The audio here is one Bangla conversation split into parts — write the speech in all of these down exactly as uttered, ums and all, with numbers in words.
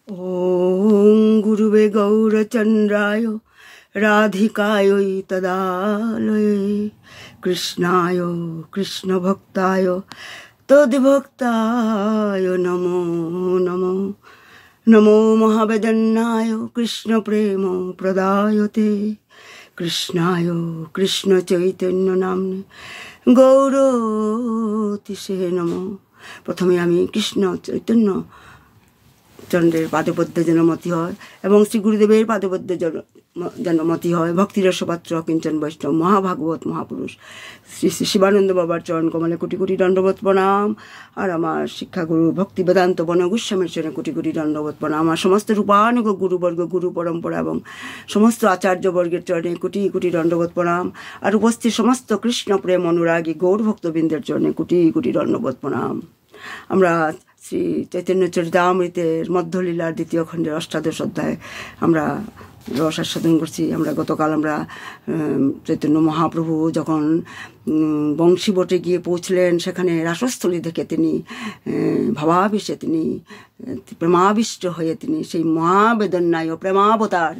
ॐ गुरुवे गौरचन्द्राय राधिकायै तदालये कृष्णाय कृष्णभक्ताय तद्भक्ताय नमो नमो नमो महावेदन्नाय कृष्णप्रेम प्रदायते कृष्णाय कृष्णचैतन्य नाम्ने गौरतिसे नमो। प्रथमे आमी कृष्ण चैतन्य चंद्रेर पादपद्मे जेन मति हय एवं श्री गुरुदेवेर पादपद्मे जेन मति हय। भक्तिरसपात्र किंचन वैष्णव महाभागवत महापुरुष श्री श्री शिवानंद बाबार चरण कमले कोटि कोटि दंडवत प्रणाम। और आमार शिक्षागुरु भक्ति वेदांत बन गोस्वामीर चरणे कोटि कोटि दंडवत प्रणाम। और समस्त रूपानुग गुरुवर्ग गुरु परम्परा एवं समस्त आचार्यवर्गेर चरणे कोटि कोटि दंडवत प्रणाम। और उपस्थित समस्त कृष्ण प्रेम अनुरागी गौर भक्तबृंदेर चरणे कोटि कोटि दंडवत प्रणाम। आमरा श्री चैतन्य चरितामृतेर मध्यलीलार द्वितीय खंडेर अष्टादश अध्याय आमरा रस आस्वादन करছি। আমরা গতকাল আমরা চৈতন্য মহাপ্রভু যখন বংশীবটে গিয়ে পৌঁছলেন সেখানে রাসস্থলী দেখে তিনি ভাবাবেশে তিনি প্রেমাবিষ্ট হয়ে তিনি সেই মহাবেদন্যায় প্রেমাবতার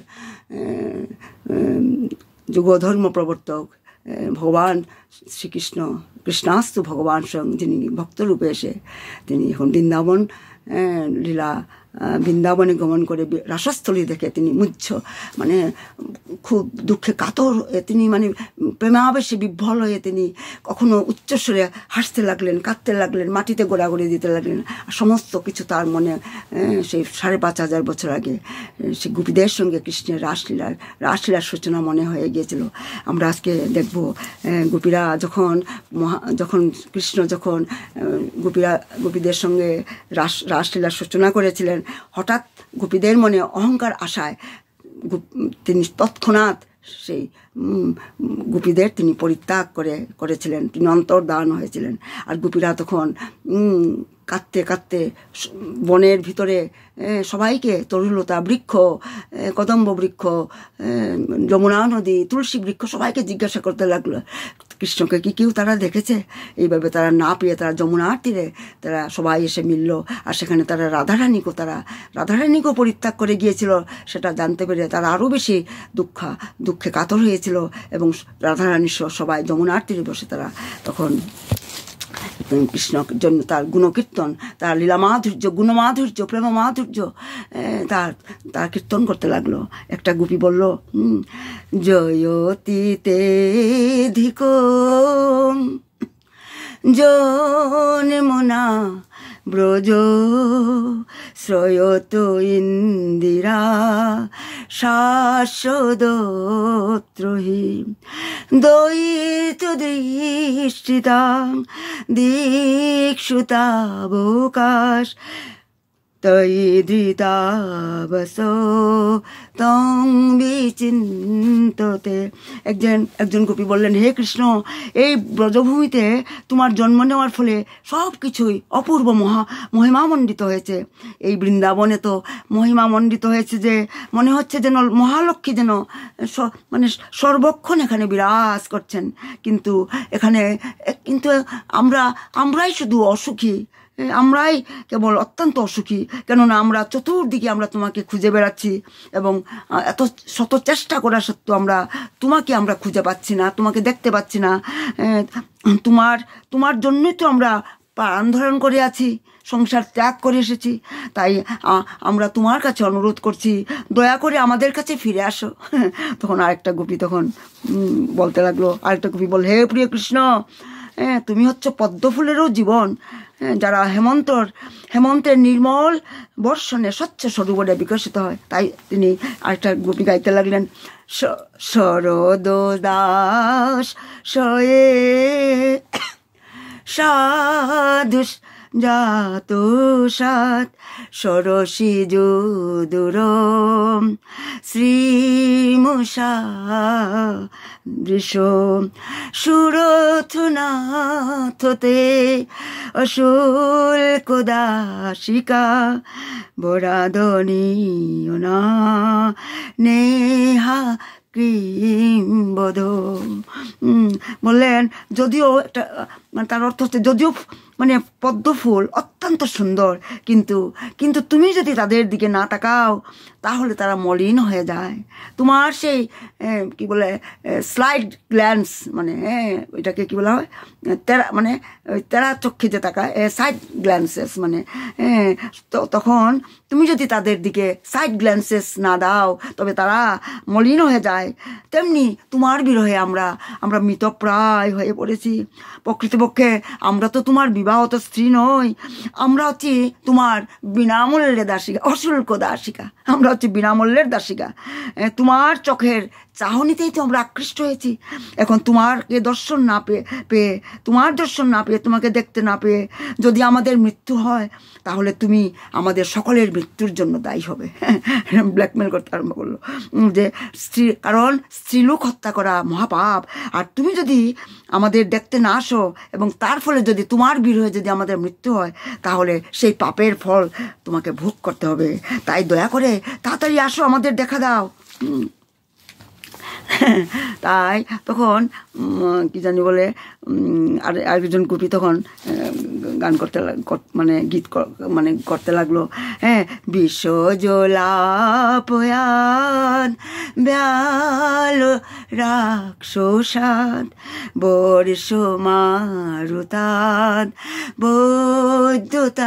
যুগধর্ম প্রবর্তক ভগবান শ্রীকৃষ্ণ কৃষ্ণাস্তু ভগবান স্বয়ং যিনি ভক্তরূপে এসে তিনি এখন বৃন্দাবন লীলা বৃন্দাবনে গমন করে রাসস্থলী দেখে তিনি মুহ্য মানে খুব দুঃখে কাতর তিনি মানে প্রেমাবেশে বিভ্বল হয়ে তিনি কখনো উচ্চস্বরে হাসতে লাগলেন কাঁদতে লাগলেন মাটিতে গোড়াগড়ি দিতে লাগলেন। আর সমস্ত কিছু তার মনে সেই সাড়ে পাঁচ হাজার বছর আগে সে গোপীদের সঙ্গে কৃষ্ণের রাসলীলার রাসলীলার সূচনা মনে হয়ে গিয়েছিল। আমরা আজকে দেখব গোপীরা যখন মহা যখন কৃষ্ণ যখন গোপীরা গোপীদের সঙ্গে রাস রাসলীলার সূচনা করেছিলেন হঠাৎ গোপীদের মনে অহংকার আসায় তিনি তৎক্ষণাৎ সেই গোপীদের তিনি পরিত্যাগ করে করেছিলেন তিনি অন্তর্ধান হয়েছিলেন। আর গোপীরা তখন কাঁদতে কাঁদতে বনের ভিতরে সবাইকে তরুলতা বৃক্ষ কদম্ব বৃক্ষ যমুনা নদী তুলসী বৃক্ষ সবাইকে জিজ্ঞাসা করতে লাগলো কৃষ্ণকে কি কেউ তারা দেখেছে। এইভাবে তারা না পেয়ে তারা যমুনার তীরে তারা সবাই এসে মিলল। আর সেখানে তারা রাধারানীকেও তারা রাধারানীকেও পরিত্যাগ করে গিয়েছিল সেটা জানতে পেরে তারা আরও বেশি দুঃখ দুঃখে কাতর হয়েছিল এবং রাধারানী সবাই যমুনার তীরে বসে তারা তখন কৃষ্ণর জন্য তার গুণকীর্তন তার লীলা মাধুর্য গুণ মাধুর্য প্রেম মাধুর্য তার তার কীর্তন করতে লাগলো। একটা গোপী বলল জয়তীতে ধিক যমুনা ব্রজ শ্রয়ত ইন্দিরা শাশ্বদত্রহি দয়িত দৃষ্টিতা দীক্ষুতাবকাশ তৈধৃতাবস তং বিচিন্ততে। একজন একজন গোপী বললেন হে কৃষ্ণ এই ব্রজভূমিতে তোমার জন্ম নেওয়ার ফলে সব কিছুই অপূর্ব মহা মহিমামণ্ডিত হয়েছে। এই বৃন্দাবনে তো মহিমামণ্ডিত হয়েছে যে মনে হচ্ছে যেন মহালক্ষ্মী যেন মানে সর্বক্ষণ এখানে বিরাজ করছেন। কিন্তু এখানে কিন্তু আমরা আমরাই শুধু অসুখী আমরাই কেবল অত্যন্ত অসুখী কেননা আমরা চতুর্দিকে আমরা তোমাকে খুঁজে বেড়াচ্ছি এবং এত শত চেষ্টা করা সত্ত্বেও আমরা তোমাকে আমরা খুঁজে পাচ্ছি না তোমাকে দেখতে পাচ্ছি না। তোমার তোমার জন্যই তো আমরা প্রাণ ধারণ করে আছি সংসার ত্যাগ করে এসেছি। তাই আমরা তোমার কাছে অনুরোধ করছি দয়া করে আমাদের কাছে ফিরে আসো। তখন আরেকটা গোপী তখন বলতে লাগলো আরেকটা গোপী বল হে প্রিয় কৃষ্ণ হ্যাঁ তুমি হচ্ছে পদ্মফুলেরও জীবন যারা হেমন্তর হেমন্তের নির্মল বর্ষণে স্বচ্ছ সরোবরে বিকশিত হয়। তাই তিনি আরেকটা গোপী গাইতে লাগলেন শরদ দাস শয়ে সাধু জাত সাত সরসী যদুর শ্রীমুষা দৃশ সুরথনাথতে অশুল্ক দাসিকা বরাদনীয়না নেহা কিম্বদ বললেন যদিও একটা মানে তার অর্থ হচ্ছে যদিও মানে পদ্ম ফুল অত্যন্ত সুন্দর, কিন্তু কিন্তু তুমি যদি তাদের দিকে না তাকাও তাহলে তারা মলিন হয়ে যায়। তোমার সেই কি বলে স্লাইড গ্ল্যান্স, মানে হ্যাঁ ওইটাকে কি বলা হয়, তেরা মানে ওই তেরা চক্ষে যে তাকায়, সাইড গ্ল্যান্সেস, মানে হ্যাঁ তখন তুমি যদি তাদের দিকে সাইড গ্ল্যান্সেস না দাও তবে তারা মলিন হয়ে যায়। তেমনি তোমার বিরহে আমরা আমরা মৃতপ্রায় হয়ে পড়েছি। প্রকৃতপক্ষে আমরা তো তোমার বিবাহত স্ত্রী নই, আমরা হচ্ছি তোমার বিনামূল্যের দাসিকা, অশুল্ক দাসিকা, আমরা হচ্ছে বিনামূল্যের দাসিকা। তোমার চোখের চাহনিতেই তো আমরা আকৃষ্ট হয়েছি। এখন তোমাকে দর্শন না পেয়ে পেয়ে তোমার দর্শন না পেয়ে তোমাকে দেখতে না পেয়ে যদি আমাদের মৃত্যু হয় তাহলে তুমি আমাদের সকলের মৃত্যুর জন্য দায়ী হবে। ব্ল্যাকমেল করতে আরম্ভ করলো যে স্ত্রী, কারণ স্ত্রীলোক হত্যা করা মহাপাপ, আর তুমি যদি আমাদের দেখতে না আসো এবং তার ফলে যদি তোমার বিরহে যদি আমাদের মৃত্যু হয় তাহলে সেই পাপের ফল তোমাকে ভোগ করতে হবে। তাই দয়া করে তাড়াতাড়ি আসো, আমাদের দেখা দাও। তাই তখন কি জানি বলে আর আরেকজন গোপী তখন গান করতে মানে গীত মানে করতে লাগলো, হ্যাঁ বিশ্বজলাপয়ান ব্যাল রাক্ষসাদ বর্ষ মারুতাদ বৈদ্যতা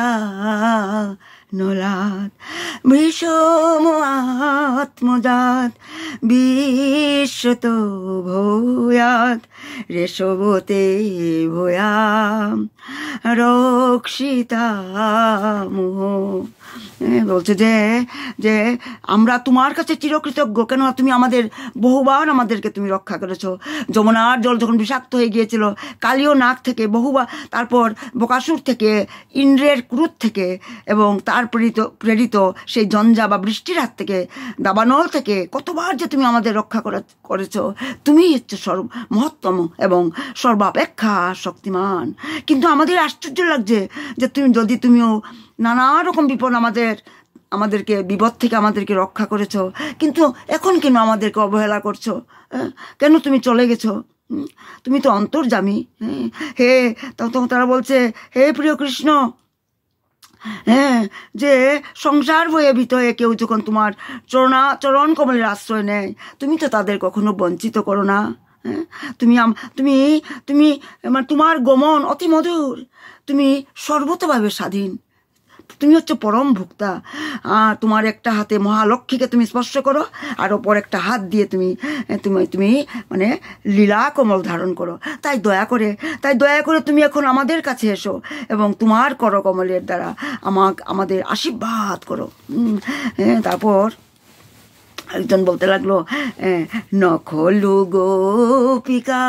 নলাদ বিষম আত্মজাত বিশ্বত ভূয়াত রেশবতে ভূয়াম রক্ষিতা মোহ। বলছে যে যে আমরা তোমার কাছে চিরকৃতজ্ঞ, কেন তুমি আমাদের বহুবার আমাদেরকে তুমি রক্ষা করেছো। যমুনার জল যখন বিষাক্ত হয়ে গিয়েছিল কালীয় নাক থেকে, বহুবার, তারপর বকাসুর থেকে, ইন্দ্রের ক্রোধ থেকে, এবং তার প্রেরিত প্রেরিত সেই জঞ্জা বা বৃষ্টির হাত থেকে, দাবানল থেকে কতবার যে তুমি আমাদের রক্ষা করেছো। তুমি হচ্ছে সর্ব মহত্তম এবং সর্বাপেক্ষা শক্তিমান। কিন্তু আমাদের আশ্চর্য লাগছে যে তুমি যদি তুমিও নানা রকম বিপদ আমাদের আমাদেরকে বিপদ থেকে আমাদেরকে রক্ষা করেছো, কিন্তু এখন কেন আমাদেরকে অবহেলা করছো? কেন তুমি চলে গেছো? তুমি তো অন্তর্যামী। হে তখন তারা বলছে, হে প্রিয় কৃষ্ণ, হ্যাঁ যে সংসার বয়ে ভীত হয়ে কেউ যখন তোমার চরণা চরণ কমলের আশ্রয় নেয় তুমি তো তাদের কখনো বঞ্চিত করো না। হ্যাঁ তুমি তুমি তুমি মানে তোমার গমন অতি মধুর, তুমি সর্বতভাবে স্বাধীন, তুমি হচ্ছে পরম ভোক্তা। আর তোমার একটা হাতে মহালক্ষ্মীকে তুমি স্পর্শ করো আর অপর একটা হাত দিয়ে তুমি তুমি তুমি মানে লীলা কমল ধারণ করো। তাই দয়া করে তাই দয়া করে তুমি এখন আমাদের কাছে এসো এবং তোমার করকমলের দ্বারা আমাকে আমাদের আশীর্বাদ করো। তারপর একজন বলতে লাগলো, নখলু গোপিকা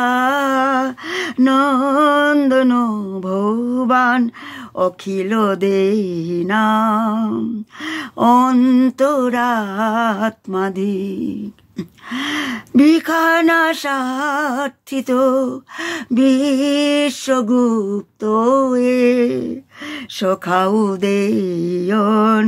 নন্দন ভুবান অখিল দেহিনাম অন্তরাত্মাধিক বিখানা সার্থিত বিশ্বগুপ্ত এ সখাউ দেয়ন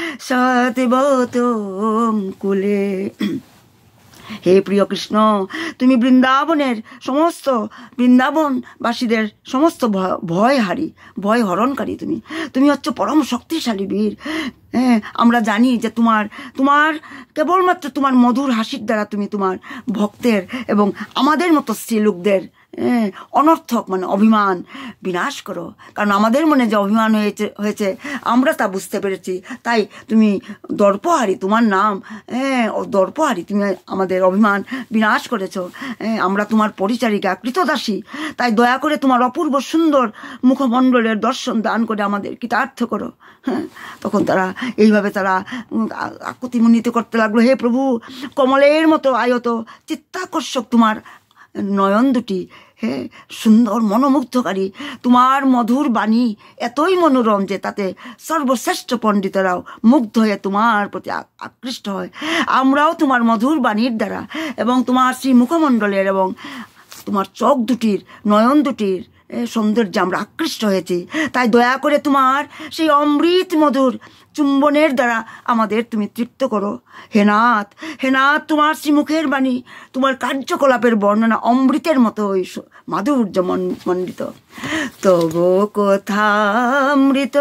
সতবতম কুলে। হে প্রিয় কৃষ্ণ, তুমি বৃন্দাবনের সমস্ত বৃন্দাবনবাসীদের সমস্ত ভয় হারি ভয় হরণকারী, তুমি তুমি হচ্ছে পরম শক্তিশালী বীর। হ্যাঁ আমরা জানি যে তোমার তোমার কেবলমাত্র তোমার মধুর হাসির দ্বারা তুমি তোমার ভক্তের এবং আমাদের মতো স্ত্রীলোকদের অনর্থক মানে অভিমান বিনাশ করো। কারণ আমাদের মনে যে অভিমান হয়েছে হয়েছে আমরা তা বুঝতে পেরেছি। তাই তুমি দর্পহারি, তোমার নাম হ্যাঁ দর্পহারি, তুমি আমাদের অভিমান বিনাশ করেছো। আমরা তোমার পরিচারিকা কৃতদাসী, তাই দয়া করে তোমার অপূর্ব সুন্দর মুখমণ্ডলের দর্শন দান করে আমাদের কৃতার্থ করো। হ্যাঁ তখন তারা এইভাবে তারা আকুতি মুনিত করতে লাগলো, হে প্রভু, কমলের মতো আয়ত চিত্তাকর্ষক তোমার নয়ন দুটি, হে সুন্দর মনোমুগ্ধকারী, তোমার মধুর বাণী এতই মনোরম যে তাতে সর্বশ্রেষ্ঠ পণ্ডিতেরাও মুগ্ধ হয়ে তোমার প্রতি আকৃষ্ট হয়। আমরাও তোমার মধুর বাণীর দ্বারা এবং তোমার শ্রী মুখমণ্ডলের এবং তোমার চোখ দুটির নয়ন দুটির সৌন্দর্যে আমরা আকৃষ্ট হয়েছি। তাই দয়া করে তোমার সেই অমৃত মধুর চুম্বনের দ্বারা আমাদের তুমি তৃপ্ত করো। হে নাথ, হে নাথ, তোমার শ্রীমুখের বাণী, তোমার কার্যকলাপের বর্ণনা অমৃতের মতো ওই মাধুর্য মণ্ডিত। তবু কথামৃত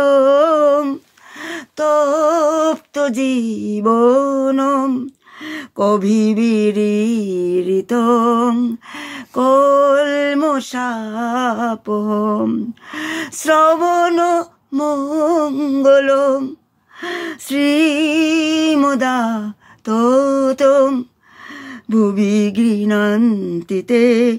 তপ্ত জীবন কবিবিরিত কলমশাপহম শ্রবণ মঙ্গলম শ্রীমুদা তোতম ভুবি গৃণন্তিতে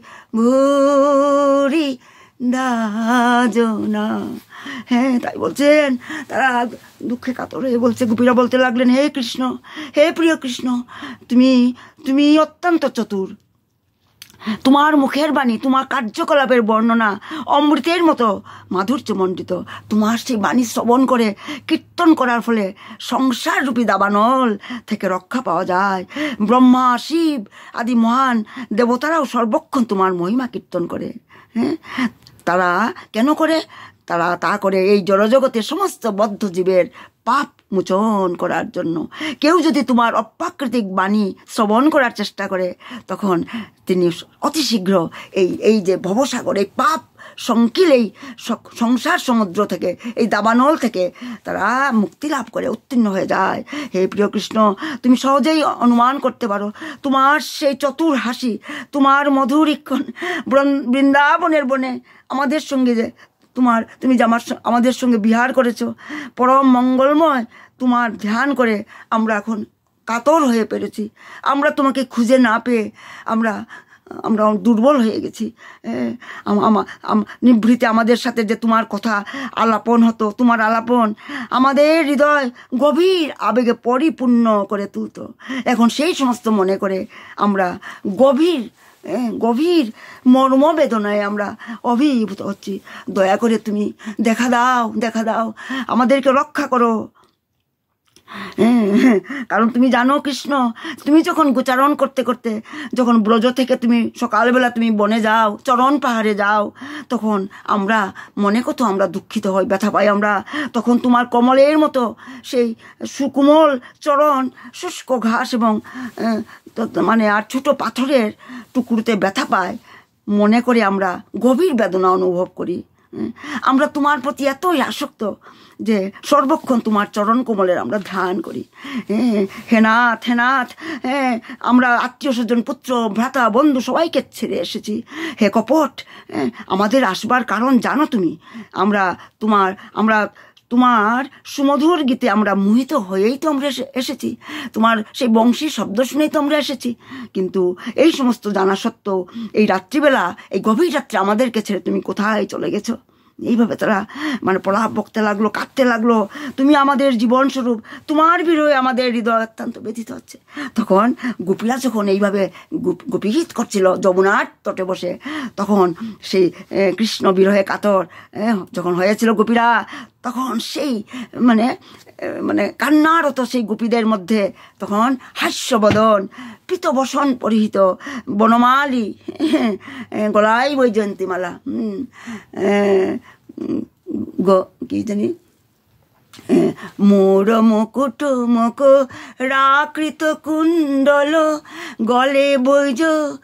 ভূরি দাজনা। হ্যাঁ, তাই বলছেন, তারা দুঃখে কাতর হয়ে বলছে, গোপীরা বলতে লাগলেন, হে কৃষ্ণ, হে প্রিয় কৃষ্ণ, তুমি তুমি অত্যন্ত চতুর। তোমার মুখের বাণী, তোমার কার্যকলাপের বর্ণনা অমৃতের মতো মাধুর্যমণ্ডিত। তোমার সেই বাণী শ্রবণ করে কীর্তন করার ফলে সংসার রূপী দাবানল থেকে রক্ষা পাওয়া যায়। ব্রহ্মা, শিব আদি মহান দেবতারাও সর্বক্ষণ তোমার মহিমা কীর্তন করে। হ্যাঁ, তারা কেন করে? তারা তা করে এই জড়জগতের সমস্ত বদ্ধ জীবের পাপ মোচন করার জন্য। কেউ যদি তোমার অপ্রাকৃতিক বাণী শ্রবণ করার চেষ্টা করে, তখন তিনি অতি শীঘ্র এই এই যে ভবসাগর, এই পাপ সংকিল এই সংসার সমুদ্র থেকে, এই দাবানল থেকে তারা মুক্তি লাভ করে উত্তীর্ণ হয়ে যায়। হে প্রিয় কৃষ্ণ, তুমি সহজেই অনুমান করতে পারো তোমার সেই চতুর হাসি, তোমার মধুর ইক্ষণ বৃন্দাবনের বনে আমাদের সঙ্গে যে তোমার তুমি যে আমার আমাদের সঙ্গে বিহার করেছো, পরম মঙ্গলময় তোমার ধ্যান করে আমরা এখন কাতর হয়ে পেরেছি। আমরা তোমাকে খুঁজে না পেয়ে আমরা আমরা দুর্বল হয়ে গেছি। নিভৃতে আমাদের সাথে যে তোমার কথা আলাপন হতো, তোমার আলাপন আমাদের হৃদয় গভীর আবেগে পরিপূর্ণ করে তুলতো। এখন সেই সমস্ত মনে করে আমরা গভীর গভীর মর্মবেদনায় আমরা অভিভূত হচ্ছি। দয়া করে তুমি দেখা দাও, দেখা দাও, আমাদেরকে রক্ষা করো। কারণ তুমি জানো কৃষ্ণ, তুমি যখন গোচারণ করতে করতে যখন ব্রজ থেকে তুমি সকালবেলা তুমি বনে যাও, চরণ পাহাড়ে যাও, তখন আমরা মনে কত আমরা দুঃখিত হই, ব্যথা পাই আমরা। তখন তোমার কমলের মতো সেই সুকুমল চরণ শুষ্ক ঘাস এবং মানে আর ছোট পাথরের টুকরোতে ব্যথা পায়, মনে করে আমরা গভীর বেদনা অনুভব করি। আমরা তোমার প্রতি এতই আসক্ত যে সর্বক্ষণ তোমার চরণ কোমলের আমরা ধ্যান করি। হে নাথ, হে নাথ, হ্যাঁ, আমরা আত্মীয় স্বজন, পুত্র ভ্রাতা বন্ধু সবাইকে ছেড়ে এসেছি। হে কপট, আমাদের আসবার কারণ জানো তুমি। আমরা তোমার আমরা তোমার সুমধুর গীতে আমরা মোহিত হয়েই তো আমরা এসেছি, তোমার সেই বংশী শব্দ শুনেই তো আমরা এসেছি। কিন্তু এই সমস্ত জানা সত্ত্বেও এই রাত্রিবেলা, এই গভীর রাত্রে আমাদেরকে ছেড়ে তুমি কোথায় চলে গেছো? এইভাবে তারা মানে প্রলাপ বকতে লাগলো, কাঁদতে লাগলো। তুমি আমাদের জীবন স্বরূপ, তোমার বিরহে আমাদের হৃদয় অত্যন্ত ব্যথিত হচ্ছে। তখন গোপীরা যখন এইভাবে গোপীগীত করছিল যমুনার তটে বসে, তখন সেই কৃষ্ণ বিরহে কাতর যখন হয়েছিল গোপীরা, তখন সেই মানে মানে কান্নারত সেই গোপীদের মধ্যে তখন হাস্যবদন, পীতবসন পরিহিত বনমালী, গলায় বৈজয়ন্তীমালা, গ কি জানি মোর মুকুট মুখ রাকৃত কুণ্ডল গলে বৈজ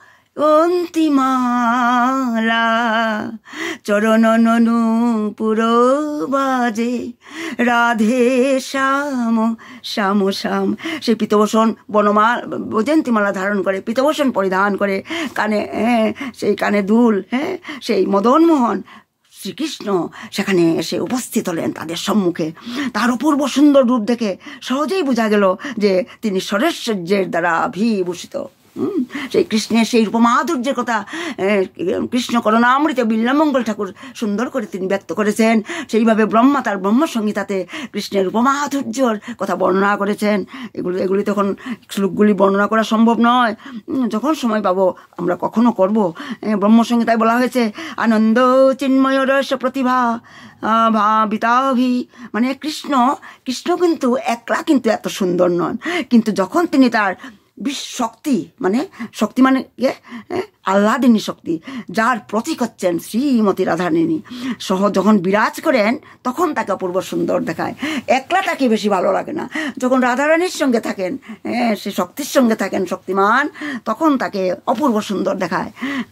অন্তিমালা চরণ ননু পুরো বাজে রাধে শ্যাম শ্যাম শ্যাম। সেই পীতভূষণ বনমাল বৈজয়ন্তীমালা ধারণ করে, পীতভূষণ পরিধান করে, কানে সেই কানে দুল, হ্যাঁ, সেই মদনমোহন শ্রীকৃষ্ণ সেখানে এসে উপস্থিত হলেন তাদের সম্মুখে। তার অপূর্ব সুন্দর রূপ দেখে সহজেই বোঝা গেল যে তিনি সরৈশ্বর্যের দ্বারা অভিভূষিত। সেই কৃষ্ণের সেই রূপমাধুর্যের কথা কৃষ্ণ করুণামৃত বিল্বমঙ্গল ঠাকুর সুন্দর করে তিনি ব্যক্ত করেছেন। সেইভাবে ব্রহ্মা তার ব্রহ্মসংহিতাতে কৃষ্ণের রূপমাধুর্যর কথা বর্ণনা করেছেন। এগুলো এগুলি তখন শ্লোকগুলি বর্ণনা করা সম্ভব নয়, যখন সময় পাবো আমরা কখনো করব। ব্রহ্মসংহিতায় বলা হয়েছে আনন্দ চিন্ময় রস প্রতিভা ভাবিতাভি, মানে কৃষ্ণ কৃষ্ণ কিন্তু একলা কিন্তু এত সুন্দর নন, কিন্তু যখন তিনি তার বিশ শক্তি, মানে শক্তি মানে আহ্লাদিনী শক্তি, যার প্রতীক হচ্ছেন শ্রীমতী রাধারানী সহ যখন বিরাজ করেন তখন তাকে অপূর্ব সুন্দর দেখায়। একলা তাকে বেশি ভালো লাগে না, যখন রাধারানীর সঙ্গে থাকেন, হ্যাঁ সে শক্তির সঙ্গে থাকেন শক্তিমান, তখন তাকে অপূর্ব সুন্দর দেখায়।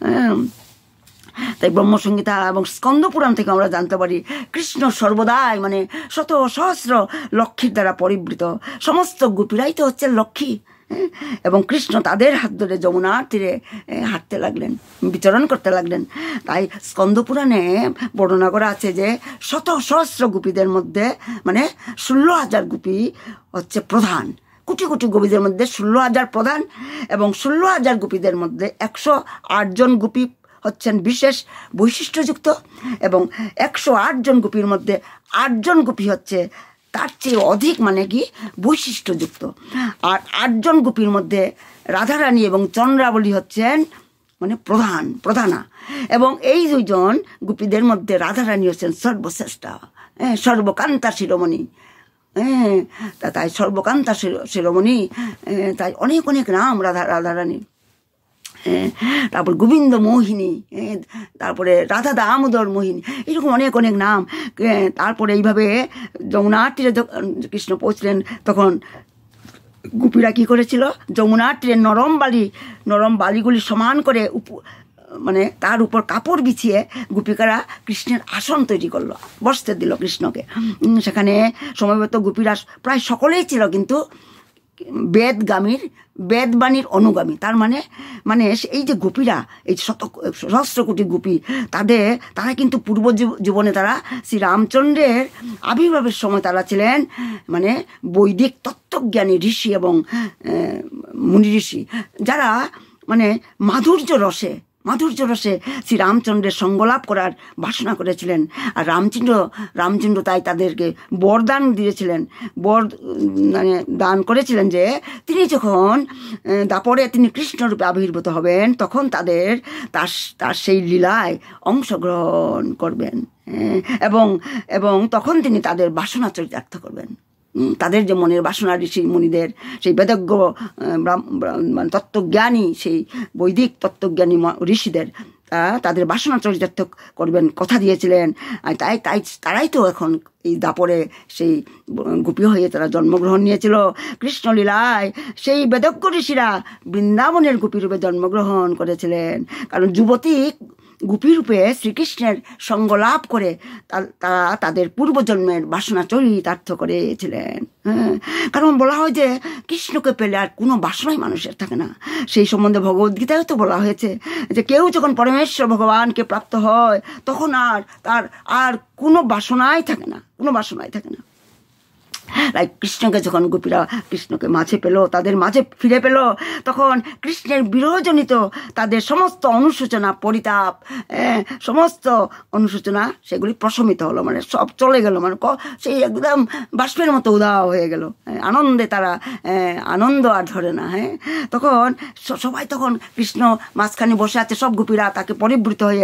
তাই ব্রহ্মসংহিতা এবং স্কন্দ পুরাণ থেকে আমরা জানতে পারি কৃষ্ণ সর্বদাই মানে শত সহস্র লক্ষ্মীর দ্বারা পরিবৃত, সমস্ত গোপীরাই তো হচ্ছে লক্ষ্মী। এবং কৃষ্ণ তাদের হাত ধরে যমুনার তীরে হাঁটতে লাগলেন, বিচরণ করতে লাগলেন। তাই স্কন্দ পুরাণে বর্ণনা করা আছে যে শত সহস্র গোপীদের মধ্যে মানে ষোলো হাজার গোপী হচ্ছে প্রধান, কোটি কোটি গোপীদের মধ্যে ষোলো হাজার প্রধান, এবং ষোলো হাজার গোপীদের মধ্যে একশো আটজন গোপী হচ্ছেন বিশেষ বৈশিষ্ট্যযুক্ত, এবং একশো আটজন গোপীর মধ্যে আটজন গোপী হচ্ছে তার চেয়ে অধিক মানে কি বৈশিষ্ট্যযুক্ত। আর আটজন গোপীর মধ্যে রাধারানী এবং চন্দ্রাবলী হচ্ছেন মানে প্রধান প্রধানা, এবং এই দুইজন গোপীদের মধ্যে রাধারানী হচ্ছেন সর্বশ্রেষ্ঠা, হ্যাঁ সর্বকান্তা শিরোমণি। হ্যাঁ তাই সর্বকান্তা শিরোমণি, তাই অনেক অনেক নাম রাধা রাধারানী। তারপর গোবিন্দ মোহিনী, তারপরে রাধা দামোদর মোহিনী, এরকম অনেক অনেক নাম। তারপরে এইভাবে যমুনার তীরে কৃষ্ণ পৌঁছলেন, তখন গোপীরা কী করেছিল, যমুনার তীরে নরম বালি নরম বালিগুলি সমান করে মানে তার উপর কাপড় বিছিয়ে গোপিকারা কৃষ্ণের আসন তৈরি করলো, বসতে দিল কৃষ্ণকে। সেখানে সময়মতো গোপীরা প্রায় সকলেই ছিল কিন্তু বেদগামীর বেদবাণীর অনুগামী। তার মানে মানে এই যে গোপীরা, এই শত সহস্র কোটি গোপী, তাদের তারা কিন্তু পূর্ব জীবনে তারা শ্রী রামচন্দ্রের আবির্ভাবের সময় তারা ছিলেন মানে বৈদিক তত্ত্বজ্ঞানী ঋষি এবং মুনি ঋষি, যারা মানে মাধুর্য রসে মাধুর্য রসে শ্রী রামচন্দ্রের সঙ্গলাভ করার বাসনা করেছিলেন। আর রামচন্দ্র রামচন্দ্র তাই তাদেরকে বরদান দিয়েছিলেন, বর মানে দান করেছিলেন যে তিনি যখন দাপরে তিনি কৃষ্ণরূপে আবির্ভূত হবেন তখন তাদের তার তার সেই লীলায় অংশগ্রহণ করবেন, এবং এবং তখন তিনি তাদের বাসনা চরিতার্থ করবেন। তাদের যে মনের বাসনা ঋষি মুনিদের, সেই বেদজ্ঞ তত্ত্বজ্ঞানী, সেই বৈদিক তত্ত্বজ্ঞানী ঋষিদের তাদের বাসনা চরিতার্থ করবেন কথা দিয়েছিলেন। তাই তাই তারাই তো এখন এই দাপরে সেই গোপী হয়ে তারা জন্মগ্রহণ নিয়েছিল কৃষ্ণলীলায়। সেই বেদজ্ঞ ঋষিরা বৃন্দাবনের গোপীরূপে জন্মগ্রহণ করেছিলেন, কারণ যুবতী গোপীরূপে শ্রীকৃষ্ণের সঙ্গ লাভ করে তারা তাদের পূর্বজন্মের বাসনা চরিতার্থ করেছিলেন। হ্যাঁ, কারণ বলা হয় যে কৃষ্ণকে পেলে আর কোনো বাসনাই মানুষের থাকে না। সেই সম্বন্ধে ভগবদ্গীতায় তো বলা হয়েছে যে কেউ যখন পরমেশ্বর ভগবানকে প্রাপ্ত হয় তখন আর তার আর কোনো বাসনাই থাকে না, কোনো বাসনাই থাকে না। তাই কৃষ্ণকে যখন গোপীরা কৃষ্ণকে মাঝে পেল, তাদের মাঝে ফিরে পেল, তখন কৃষ্ণের বিরহজনিত তাদের সমস্ত অনুশোচনা পরিতাপ, সমস্ত অনুশোচনা সেগুলি প্রশমিত হলো, মানে সব চলে গেল, মানে সেই একদম বাষ্পের মতো উদাও হয়ে গেল। আনন্দে তারা আনন্দ আর ধরে না। হ্যাঁ, তখন সবাই তখন কৃষ্ণ মাঝখানে বসে আছে, সব গোপীরা তাকে পরিবৃত হয়ে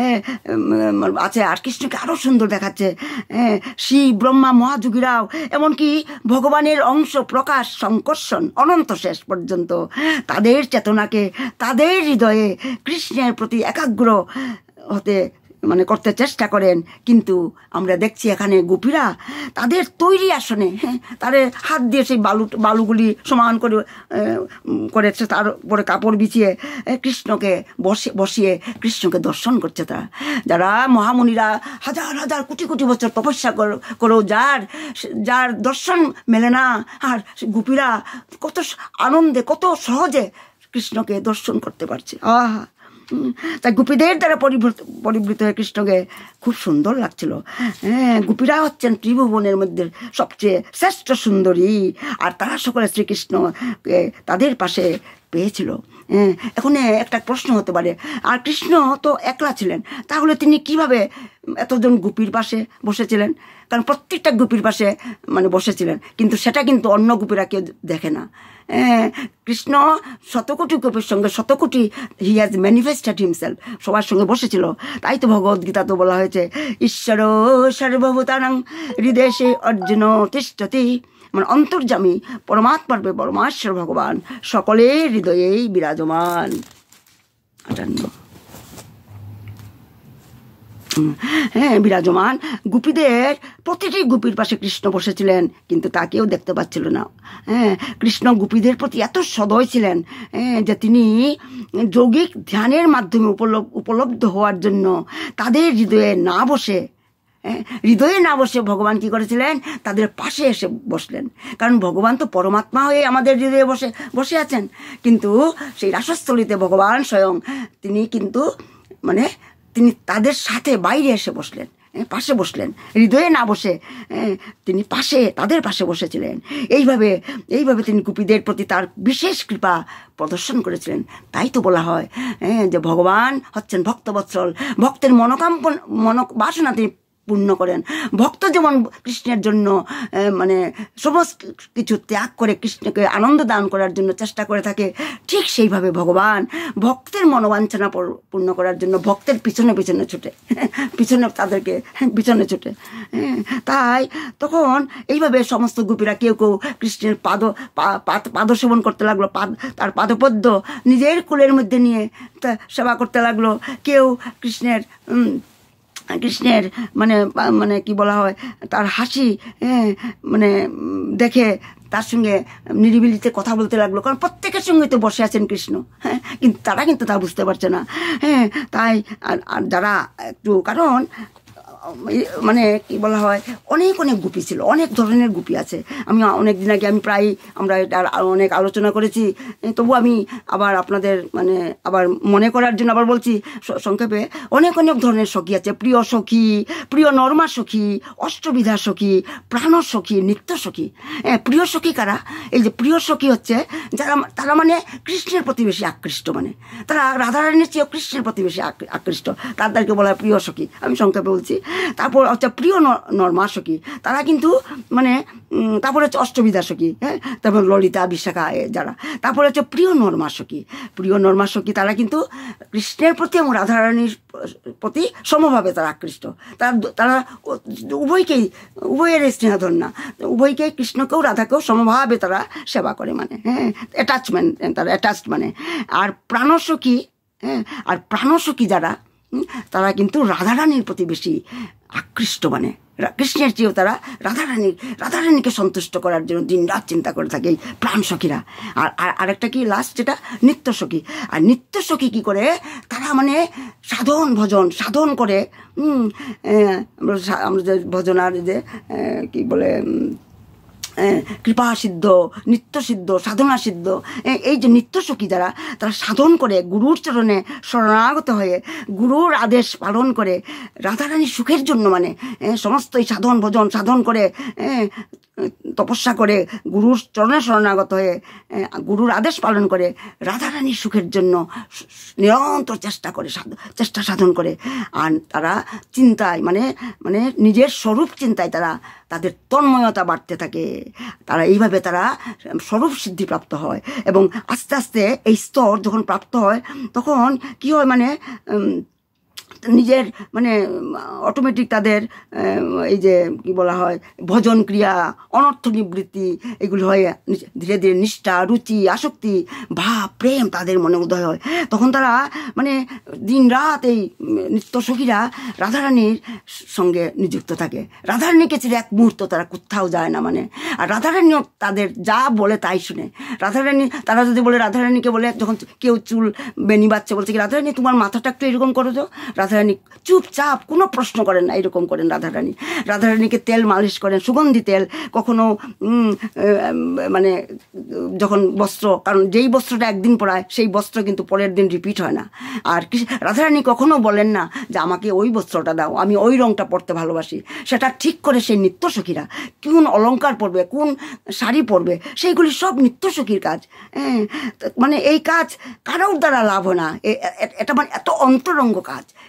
আছে, আর কৃষ্ণকে আরও সুন্দর দেখাচ্ছে। শিব ব্রহ্মা মহাযোগীরাও এমন কি ভগবানের অংশ প্রকাশ সংকর্ষণ অনন্ত শেষ পর্যন্ত তাদের চেতনাকে তাদের হৃদয়ে কৃষ্ণের প্রতি একাগ্র হতে মানে করতে চেষ্টা করেন। কিন্তু আমরা দেখছি এখানে গোপীরা তাদের তৈরি আসনে, হ্যাঁ, তাদের হাত দিয়ে সেই বালু বালুগুলি সমান করে করেছে, তার উপরে কাপড় বিছিয়ে কৃষ্ণকে বসে বসিয়ে কৃষ্ণকে দর্শন করছে। তারা যারা মহামুনিরা হাজার হাজার কোটি কোটি বছর তপস্যা করেও যার যার দর্শন মেলে না, আর গোপীরা কত আনন্দে কত সহজে কৃষ্ণকে দর্শন করতে পারছে। আহা, তাই গোপীদের দ্বারা পরিবৃত পরিবৃত হয়ে কৃষ্ণকে খুব সুন্দর লাগছিল। হ্যাঁ, গোপীরা হচ্ছেন ত্রিভুবনের মধ্যে সবচেয়ে শ্রেষ্ঠ সুন্দরী, আর তারা সকলে শ্রীকৃষ্ণকে তাদের পাশে পেয়েছিল। হ্যাঁ, এখন একটা প্রশ্ন হতে পারে, আর কৃষ্ণ তো একলা ছিলেন, তাহলে তিনি কিভাবে এতজন গোপীর পাশে বসেছিলেন? কারণ প্রত্যেকটা গোপীর পাশে মানে বসেছিলেন, কিন্তু সেটা কিন্তু অন্য গোপীরা কেউ দেখে না। কৃষ্ণ শতকোটি গোপীর সঙ্গে শতকোটি হি হ্যাজ ম্যানিফেস্টেড হিমসেলফ, সবার সঙ্গে বসেছিল। তাই তো ভগবদ্গীতা তো বলা হয়েছে ঈশ্বর সর্বভূতানাং হৃদেশে অর্জুন তিষ্ঠতি মানে অন্তর্যামী পরমাত্মার পরমেশ্বর ভগবান সকলের হৃদয়েই বিরাজমান। আটান্ন হ্যাঁ বিরাজমান। গোপীদের প্রতিটি গোপীর পাশে কৃষ্ণ বসেছিলেন, কিন্তু তাকেও দেখতে পাচ্ছিল না। হ্যাঁ কৃষ্ণ গোপীদের প্রতি এত সদয় ছিলেন যে তিনি যৌগিক ধ্যানের মাধ্যমে উপলব্ধ হওয়ার জন্য তাদের হৃদয়ে না বসে হৃদয়ে না বসে ভগবান কি করেছিলেন, তাদের পাশে এসে বসলেন। কারণ ভগবান তো পরমাত্মা হয়ে আমাদের হৃদয়ে বসে বসে আছেন, কিন্তু সেই রাসস্থলীতে ভগবান স্বয়ং তিনি কিন্তু মানে তিনি তাদের সাথে বাইরে এসে বসলেন, পাশে বসলেন, হৃদয়ে না বসে তিনি পাশে তাদের পাশে বসেছিলেন। এইভাবে এইভাবে তিনি গোপীদের প্রতি তার বিশেষ কৃপা প্রদর্শন করেছিলেন। তাই তো বলা হয় যে ভগবান হচ্ছেন ভক্তবৎসল, ভক্তের মনোকামনা মন বাসনা তিনি পূর্ণ করেন। ভক্ত যেমন কৃষ্ণের জন্য মানে সমস্ত কিছু ত্যাগ করে কৃষ্ণকে আনন্দ দান করার জন্য চেষ্টা করে থাকে, ঠিক সেইভাবে ভগবান ভক্তের মনোবাঞ্ছনা পূর্ণ করার জন্য ভক্তের পিছনে পিছনে ছুটে পিছনে তাদেরকে পিছনে ছুটে। তাই তখন এইভাবে সমস্ত গোপীরা কেউ কেউ কৃষ্ণের পাদ পাদ সেবন করতে লাগলো, পাদ তার পাদপদ্ম নিজের কোলের মধ্যে নিয়ে সেবা করতে লাগলো। কেউ কৃষ্ণের কৃষ্ণের মানে মানে কি বলা হয় তার হাসি মানে দেখে তার সঙ্গে নিরিবিলিতে কথা বলতে লাগলো, কারণ প্রত্যেকের সঙ্গে তো বসে আছেন কৃষ্ণ। হ্যাঁ কিন্তু তারা কিন্তু তা বুঝতে পারছে না। হ্যাঁ তাই আর যারা একটু কারণ মানে কি বলা হয় অনেক অনেক গোপী ছিল, অনেক ধরনের গোপী আছে। আমি অনেক দিন আগে আমি প্রায় আমরা এটা অনেক আলোচনা করেছি, তবু আমি আবার আপনাদের মানে আবার মনে করার জন্য আবার বলছি সংক্ষেপে। অনেক অনেক ধরনের সখী আছে, প্রিয় সখী, প্রিয় নর্মা সখী, অষ্টবিধা সখী, প্রাণ সখী, নিত্য সখী। হ্যাঁ প্রিয় সখী কারা? এই যে প্রিয় সখী হচ্ছে যারা তারা মানে কৃষ্ণের প্রতি বেশি আকৃষ্ট, মানে তারা রাধারানীর চেয়েও কৃষ্ণের প্রতি বেশি আকৃষ্ট, তাদেরকে বলা হয় প্রিয় সখী। আমি সংক্ষেপে বলছি। তারপর হচ্ছে প্রিয় নর্মা সখী, তারা কিন্তু মানে তারপরে হচ্ছে অষ্টবিধা সখী, হ্যাঁ তারপর ললিতা বিশাখা যারা। তারপরে হচ্ছে প্রিয় নর্মা সখী, প্রিয় নর্মা সখী তারা কিন্তু কৃষ্ণের প্রতি এবং রাধারানীর প্রতি সমভাবে তারা আকৃষ্ট। তারা তারা উভয়কেই উভয়ের স্নেহধন না, উভয়কেই কৃষ্ণকেও রাধাকেও সমভাবে তারা সেবা করে, মানে হ্যাঁ অ্যাটাচমেন্ট, তারা অ্যাটাচড মানে। আর প্রাণসখী, হ্যাঁ আর প্রাণসখী যারা তারা কিন্তু রাধারানীর প্রতি বেশি আকৃষ্ট, মানে কৃষ্ণের চেয়েও তারা রাধারানীর রাধারানীকে সন্তুষ্ট করার জন্য দিন রাত চিন্তা করে থাকে এই প্রাণ সখীরা। আর আরেকটা কি লাস্ট যেটা নিত্য সখী। আর নিত্য সখী কী করে তারা মানে সাধন ভজন সাধন করে আমরা যে ভজন আর যে কি বলে কৃপা সিদ্ধ, নিত্য সিদ্ধ, সাধনা সিদ্ধ, এই যে নিত্য সখী যারা তারা সাধন করে গুরুর চরণে শরণাগত হয়ে গুরুর আদেশ পালন করে রাধারানীর সুখের জন্য মানে সমস্ত এই সাধন ভজন সাধন করে তপস্যা করে গুরুর চরণে শরণাগত হয়ে গুরুর আদেশ পালন করে রাধারানীর সুখের জন্য নিরন্তর চেষ্টা করে চেষ্টা সাধন করে। আর তারা চিন্তায় মানে মানে নিজের স্বরূপ চিন্তায় তারা তাদের তন্ময়তা বাড়তে থাকে। তারা এইভাবে তারা স্বরূপ সিদ্ধি প্রাপ্ত হয় এবং আস্তে আস্তে এই স্তর যখন প্রাপ্ত হয় তখন কি হয় মানে নিজের মানে অটোমেটিক তাদের এই যে কি বলা হয় ভজন ক্রিয়া, অনর্থ নিবৃত্তি এগুলো হয়, ধীরে ধীরে নিষ্ঠা, রুচি, আসক্তি, ভাব, প্রেম তাদের মনে উদয় হয়। তখন তারা মানে দিন রাত এই নিত্য সখীরা রাধারানীর সঙ্গে নিযুক্ত থাকে। রাধারানীকে ছেড়ে এক মুহূর্ত তারা কোথাও যায় না, মানে আর রাধারানীও তাদের যা বলে তাই শুনে। রাধারানী তারা যদি বলে রাধারানীকে বলে যখন কেউ চুল বেনি বাচ্ছে বলছে কি রাধারানী তোমার মাথাটা একটু এরকম করো তো, রাধারানী চুপচাপ কোনো প্রশ্ন করেন না, এরকম করেন রাধারানী। রাধারানীকে তেল মালিশ করেন, সুগন্ধি তেল, কখনো মানে যখন বস্ত্র, কারণ যেই বস্ত্রটা একদিন পরায় সেই বস্ত্র কিন্তু পরের দিন রিপিট হয় না। আর রাধারানী কখনো বলেন না যে আমাকে ওই বস্ত্রটা দাও, আমি ওই রঙটা পরতে ভালোবাসি। সেটা ঠিক করে সেই নিত্য সখীরা কোন অলঙ্কার পরবে, কোন শাড়ি পরবে, সেইগুলি সব নিত্য সখীর কাজ। হ্যাঁ মানে এই কাজ কারোর দ্বারা লাভ হয় না, এটা মানে এত অন্তরঙ্গ কাজ,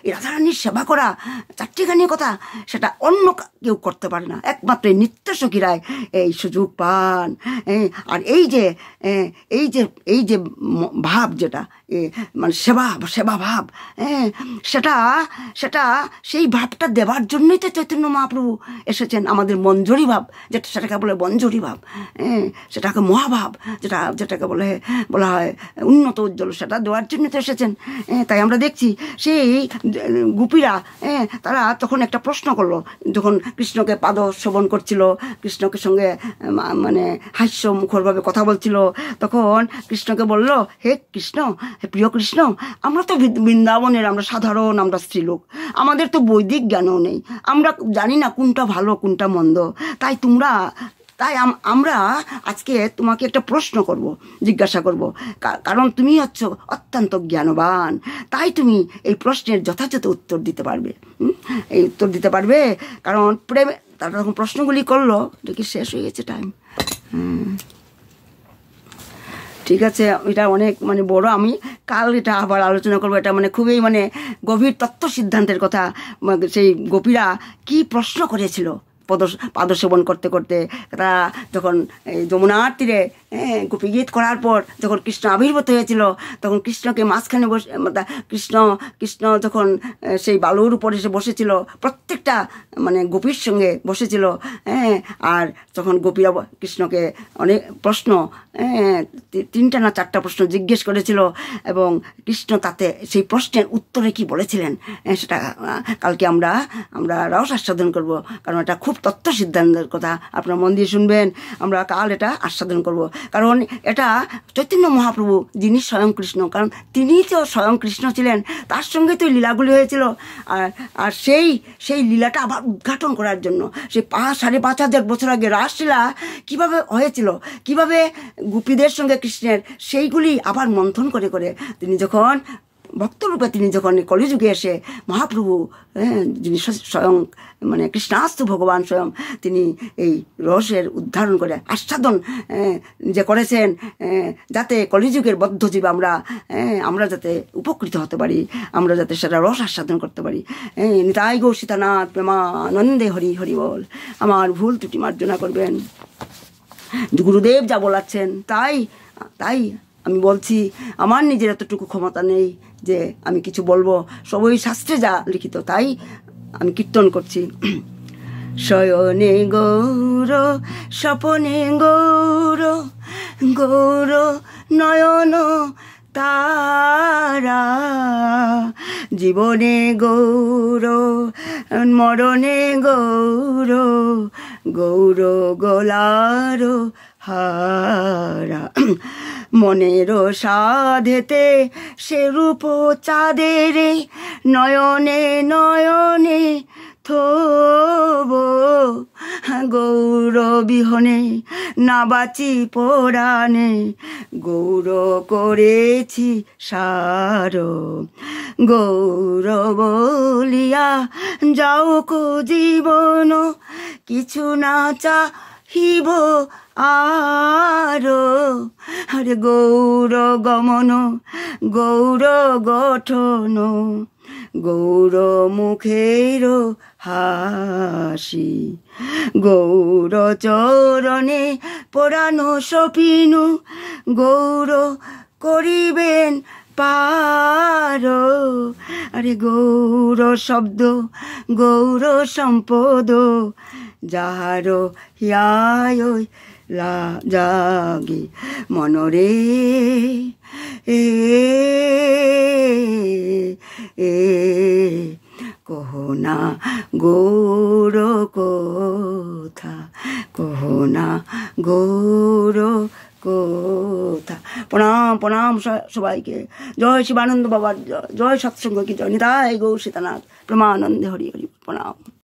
এই রাধারানীর সেবা করা চারটিখানি কথা সেটা অন্য কেউ করতে পারে না, একমাত্র এই নিত্য সখীরাই এই সুযোগ পান। আর এই যে এই যে এই যে ভাব যেটা মানে সেবা সেবা ভাব, হ্যাঁ সেটা সেটা সেই ভাবটা দেওয়ার জন্যই তো চৈতন্য মহাপ্রভু এসেছেন। আমাদের মঞ্জুরি ভাব যেটা সেটাকে বলে মঞ্জুরি ভাব, হ্যাঁ সেটাকে মহাভাব যেটা যেটাকে বলে বলা হয় উন্নত উজ্জ্বল, সেটা দেওয়ার জন্য তো এসেছেন। তাই আমরা দেখছি সেই গোপীরা হ্যাঁ তারা তখন একটা প্রশ্ন করলো, যখন কৃষ্ণকে পাদ শ্রবণ করছিল, কৃষ্ণকে সঙ্গে মানে হাস্য মুখরভাবে কথা বলছিল, তখন কৃষ্ণকে বলল, হে কৃষ্ণ, হে প্রিয় কৃষ্ণ, আমরা তো বৃন্দাবনের, আমরা সাধারণ, আমরা স্ত্রীলোক, আমাদের তো বৈদিক জ্ঞানও নেই, আমরা জানি না কোনটা ভালো কোনটা মন্দ, তাই তোমরা তাই আমরা আজকে তোমাকে একটা প্রশ্ন করব, জিজ্ঞাসা করব, কারণ তুমি হচ্ছে অত্যন্ত জ্ঞানবান, তাই তুমি এই প্রশ্নের যথাযথ উত্তর দিতে পারবে। এই উত্তর দিতে পারবে কারণ প্রেমে তারা তখন প্রশ্নগুলি করলো। দেখি শেষ হয়ে গেছে টাইম। হুম ঠিক আছে, এটা অনেক মানে বড়, আমি কাল এটা আবার আলোচনা করবো। এটা মানে খুবই মানে গভীর তত্ত্ব সিদ্ধান্তের কথা। সেই গোপীরা কি প্রশ্ন করেছিল পদ পাদসেবন করতে করতে, তারা যখন এই যমুনার তীরে হ্যাঁ গোপী গীত করার পর যখন কৃষ্ণ আবির্ভূত হয়েছিল, তখন কৃষ্ণকে মাঝখানে বসে কৃষ্ণ কৃষ্ণ যখন সেই বালুর উপরে এসে বসেছিল, প্রত্যেকটা মানে গোপীর সঙ্গে বসেছিল, হ্যাঁ আর তখন গোপীরা কৃষ্ণকে অনেক প্রশ্ন, হ্যাঁ তিনটা না চারটা প্রশ্ন জিজ্ঞেস করেছিল, এবং কৃষ্ণ তাতে সেই প্রশ্নের উত্তরে কি বলেছিলেন সেটা কালকে আমরা আমরা রস আস্বাদন করব, কারণ এটা খুব তত্ত্ব সিদ্ধান্তের কথা। আপনারা মন দিয়ে শুনবেন, আমরা কাল এটা আস্বাদন করব, কারণ এটা চৈতন্য মহাপ্রভু যিনি স্বয়ং কৃষ্ণ, কারণ তিনি তো স্বয়ং কৃষ্ণ ছিলেন, তার সঙ্গে তো লীলাগুলি হয়েছিল। আর আর সেই সেই লীলাটা আবার উদ্ঘাটন করার জন্য সেই পাঁচ সাড়ে পাঁচ হাজার বছর আগে রাসলীলা কীভাবে হয়েছিল, কিভাবে গোপীদের সঙ্গে কৃষ্ণের, সেইগুলি আবার মন্থন করে করে তিনি যখন ভক্তরূপে তিনি যখন কলিযুগে এসে মহাপ্রভু যিনি স্বয়ং মানে কৃষ্ণাস্তু ভগবান স্বয়ং, তিনি এই রসের উদ্ধারণ করে আস্বাদন যে করেছেন, যাতে কলিযুগের বদ্ধজীব আমরা আমরা যাতে উপকৃত হতে পারি, আমরা যাতে সেটা রস আস্বাদন করতে পারি। নিতাই গো সীতানাথ প্রেমানন্দে হরি হরি বল। আমার ভুল ত্রুটি মার্জনা করবেন, গুরুদেব যা বলাচ্ছেন তাই তাই আমি বলছি। আমার নিজের এতটুকু ক্ষমতা নেই যে আমি কিছু বলবো, সবই শাস্ত্রে যা লিখিত তাই আমি কীর্তন করছি। শয়নে গৌর স্বপনে গৌর, গৌর নয়ন তারা, জীবনে গৌর মরণে গৌর, গৌর গলার হারা, মনের সাধেতে সে রূপ চাঁদের, নয়নে নয়নে থব, গৌর বিহনে না বাঁচি পরাণে, গৌর করেছি সার, গৌর বলিয়া যাও কো জীবন, কিছু না চাহিব আরো, আরে গৌর গমন গৌর গঠন, গৌর মুখের হাসি, গৌর চরণে পরানো সপিনু, গৌর করিবেন পার, আরে গৌর শব্দ গৌর সম্পদ, যাহার হিয়ায় লা জাগে মনরে, এ এ কহনা গৌর কথা, কহনা গৌর কথা। প্রণাম প্রণাম সবাইকে। জয় শিবানন্দ বাবার জয়, জয় সৎসঙ্গ কি জয়, নিতাই গৌর সীতানাথ প্রেমানন্দে হরি হরি। প্রণাম।